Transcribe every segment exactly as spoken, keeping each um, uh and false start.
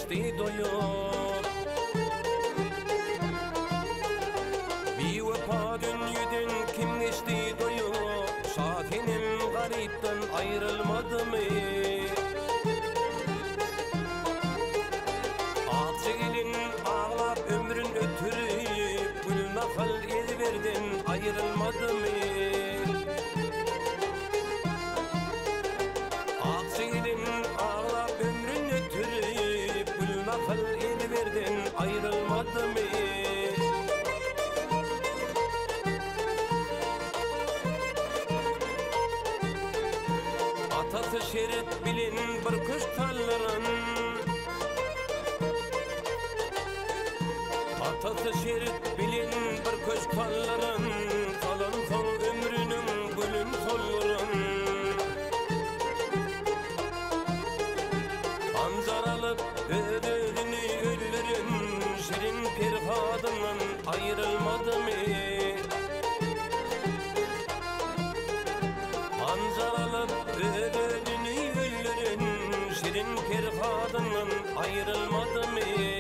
geçti doyup. Bir vefa dünyüdün kim geçti doyup, Şahinim garipten ayrılmadı mı? Akçelin ağlap ömrün ötürüp, gülüne hal ediverdin ayrılmadı mı? Akçelin ağlap ömrün ötürüp, gülüne hal ediverdin ayrılmadı mı? Atası şerit bilin bir kuş talların, Atası şerit bilin bir kuş talların, Kalan son ömrünün gülün solların. Anzar alıp ödülünü öldürün, Şirin pirhadından ayrılmadı mı? Anzar alıp ödülünü öldürün, Şirin pirhadından ayrılmadı mı?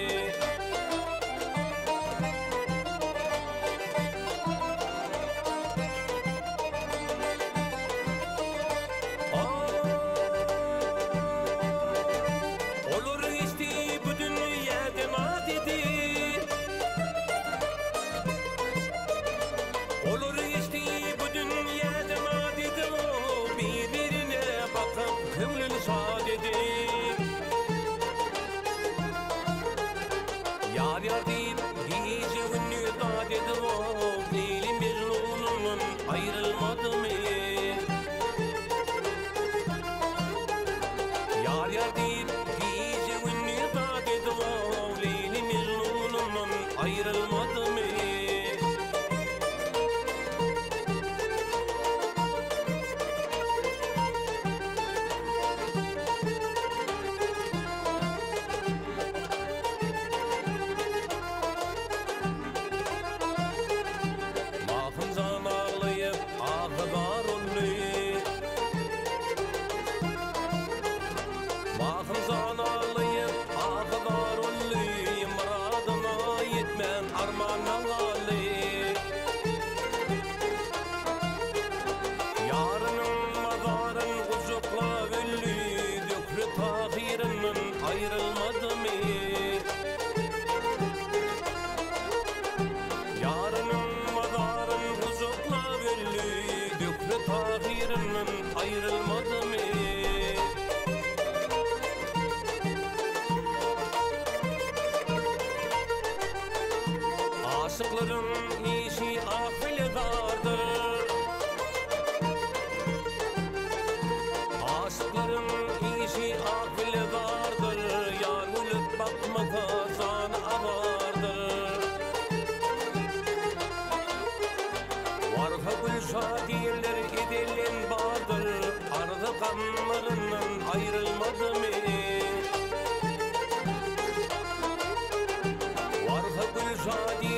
Yar yar deyip gece günlü da dedi o, Leylim bir nurunun ayrılmadı mı? Yar yar deyip gece günlü da dedi o, Leylim bir nurunun ayrılmadı mı? Mahzan ağlayıp ağlar olayım, Muradına yetmem armağan ağlayıp. Yarının mazarın uzukla öllü, Dökrü tahirinin ayrılmadı mı? Yarının mazarın uzukla öllü, Dökrü tahirinin ayrılmadı mı? Aşıkların işi afilidardır, Aşıkların işi afilidardır, Yar ölüp bakmaka sana avardır. Varha gül şadiyeler edilen vardır, Ardı kanlarından ayrılmadı mı? Varha gül şadiyeler